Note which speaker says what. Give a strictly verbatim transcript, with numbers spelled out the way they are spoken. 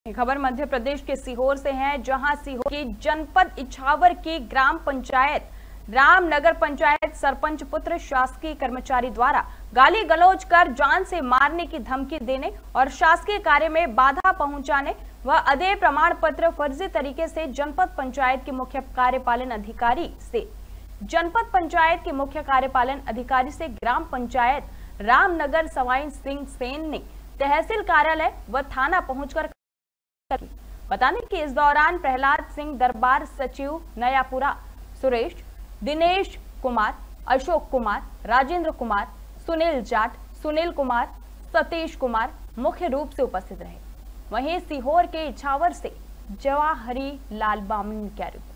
Speaker 1: खबर मध्य प्रदेश के सीहोर से है, जहां सीहोर के जनपद इछावर की ग्राम पंचायत रामनगर पंचायत सरपंच पुत्र शासकीय कर्मचारी द्वारा गाली गलौज कर जान से मारने की धमकी देने और शासकीय कार्य में बाधा पहुंचाने व अदेय प्रमाण पत्र फर्जी तरीके से जनपद पंचायत के मुख्य कार्यपालन अधिकारी से जनपद पंचायत के मुख्य कार्यपालन अधिकारी से ग्राम पंचायत रामनगर सवाई सिंह सेन ने तहसील कार्यालय व थाना पहुंचकर बताने कि इस दौरान प्रहलाद सिंह दरबार सचिव नयापुरा सुरेश, दिनेश कुमार, अशोक कुमार, राजेंद्र कुमार, सुनील जाट, सुनील कुमार, सतीश कुमार मुख्य रूप से उपस्थित रहे। वहीं सीहोर के इछावर से जवाहरी लाल बामन क्या